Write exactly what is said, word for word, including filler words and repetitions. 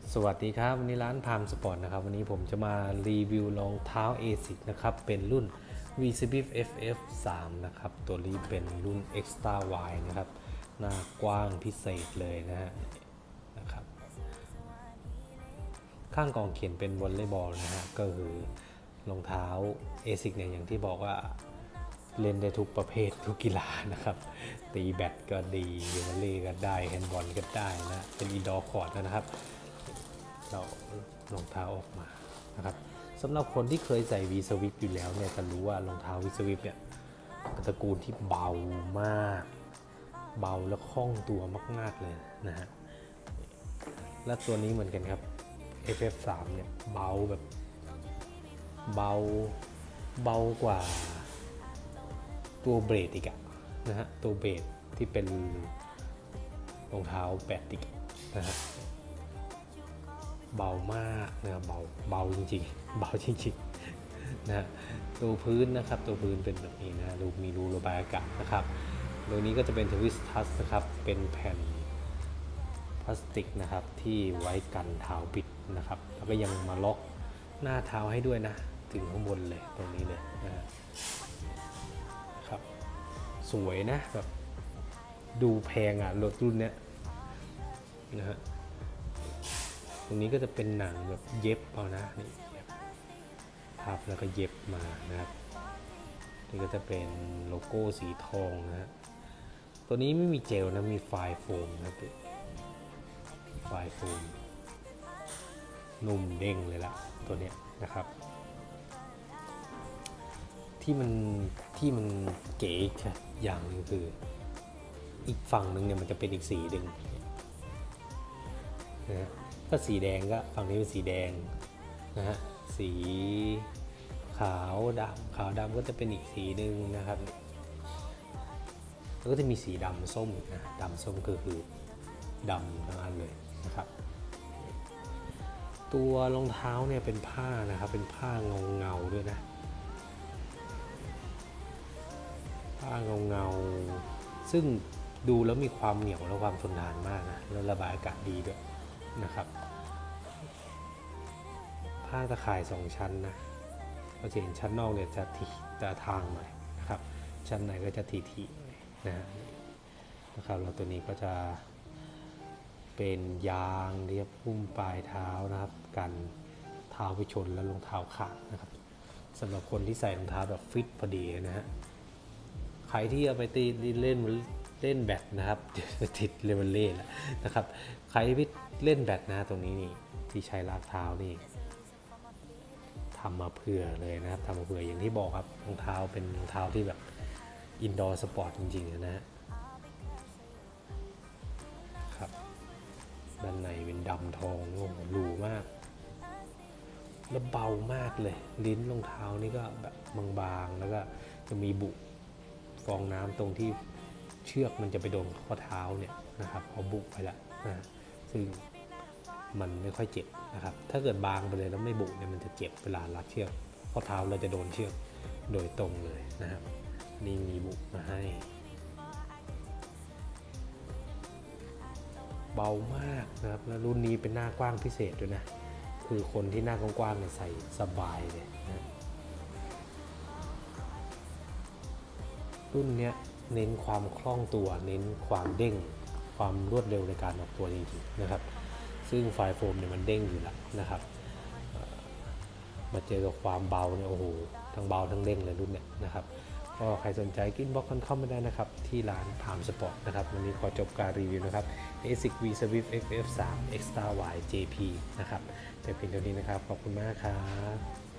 สวัสดีครับวันนี้ร้านพามสปอร์ตนะครับวันนี้ผมจะมารีวิวรองเท้า เอ ซิก นะครับเป็นรุ่น วี ซี บี เอฟ เอฟ สาม นะครับตัวนี้เป็นรุ่น Extra Wide นะครับหน้ากว้างพิเศษเลยนะฮะนะครับข้างกองเขียนเป็นวอลเลย์บอลนะฮะก็คือรองเท้า เอ ซิก เนี่ยอย่างที่บอกว่าเล่นได้ทุกประเภททุกกีฬานะครับตีแบดก็ดีวอลเลย์ก็ได้แฮนด์บอลก็ได้นะเป็นอินดอร์คอร์ตนะครับเรารองเท้าออกมานะครับสำหรับคนที่เคยใส่ V Swift อยู่แล้วเนี่ยจะรู้ว่ารองเท้า V Swift เนี่ยเป็นตระกูลที่เบามากเบาและคล่องตัวมากๆเลยนะฮะและตัวนี้เหมือนกันครับ เอฟ เอฟ สาม เนี่ยเบาแบบเบาเบากว่าตัวเบรดอีกอะนะฮะตัวเบรดที่เป็นรองเท้าแบดอีกนะฮะเบามากนะเบาเบาจริงๆเบาจริงๆนะตัวพื้นนะครับตัวพื้นเป็นแบบนี้นะรูมีรูระบายอากาศนะครับตัวนี้ก็จะเป็นทวิสทัสนะครับเป็นแผ่นพลาสติกนะครับที่ไว้กันเท้าบิดนะครับแล้วก็ยังมาล็อกหน้าเท้าให้ด้วยนะถึงข้างบนเลยตรงนี้เลยนะครับสวยนะแบบดูแพงอ่ะรถรุ่นเนี้ยนะฮะตรงนี้ก็จะเป็นหนังแบบเย็บเอานะนี่พับแล้วก็เย็บมานะครับนี่ก็จะเป็นโลโก้สีทองนะตัวนี้ไม่มีเจลนะมีไฟล์โฟมนะครับไฟล์โฟมนุ่มเด้งเลยละตัวเนี้ยนะครับที่มันที่มันเก๋อย่างนึงคืออีกฝั่งหนึ่งเนี่ยมันจะเป็นอีกสีหนึ่งนะถ้าสีแดงก็ฝั่งนี้เป็นสีแดงนะฮะสีขาวดำขาวดำก็จะเป็นอีกสีหนึ่งนะครับแล้วก็จะมีสีดำส้มนะดำส้มก็คือดำทั้งนั้นเลยนะครับตัวรองเท้าเนี่ยเป็นผ้านะครับเป็นผ้าเงาเงาด้วยนะผ้าเงาเงาซึ่งดูแล้วมีความเหนียวและความทนทานมากนะแล้วระบายอากาศดีด้วยนะครับผ้าตะข่ายสองชั้นนะเราจะเห็นชั้นนอกเนี่ยจะทีจะทางหน่อยนะครับชั้นในก็จะทีทีนะนะครับแล้วตัวนี้ก็จะเป็นยางเรียบพุ่มปลายเท้านะครับกันเท้าไปชนแล้วรองเท้าขาดนะครับสำหรับคนที่ใส่รองเท้าแบบฟิตพอดีนะฮะใครที่เอาไปตีเล่นเล่นแบดนะครับติดเลเวลเล่แล้วนะครับใครที่เล่นแบดนะตรงนี้นี่ที่ใช้ลากเท้านี่ทำมาเผื่อเลยนะครับทำมาเผื่ออย่างที่บอกครับรองเท้าเป็นรองเท้าที่แบบอินดอร์สปอร์ตจริงๆนะฮะครับด้านในเป็นดำทองโอ้โหหรูมากแล้วเบามากเลยลิ้นรองเท้านี่ก็แบบบางๆแล้วก็จะมีบุฟองน้ำตรงที่เชือกมันจะไปโดนข้อเท้าเนี่ยนะครับเอาบุไปละนะซึ่งมันไม่ค่อยเจ็บนะครับถ้าเกิดบางไปเลยแล้วไม่บุเนี่ยมันจะเจ็บเวลารัดเชือกข้อเท้าเราจะโดนเชือกโดยตรงเลยนะครับนี่มีบุมาให้เบามากนะครับแล้วรุ่นนี้เป็นหน้ากว้างพิเศษด้วยนะคือคนที่หน้ากว้างๆเนี่ยใส่สบายเลยนะรุ่นนี้เน้นความคล่องตัวเน้นความเด้งความรวดเร็วในการออกตัวจริงๆนะครับซึ่งไฟโฟมเนี่ยมันเด้งอยู่แล้วนะครับมาเจอกับความเบาเนี่ยโอ้โหทั้งเบาทั้งเด้งเลยรุ่นเนี่ยนะครับก็ใครสนใจกินบล็อกกันเข้ามาได้นะครับที่ร้านพามสปอร์ตนะครับวันนี้ขอจบการรีวิวนะครับ เอ ซิก V Swift เอฟ เอฟ สาม Extra Wide เจ พี นะครับแต่เพียงเท่านี้นะครับขอบคุณมากครับ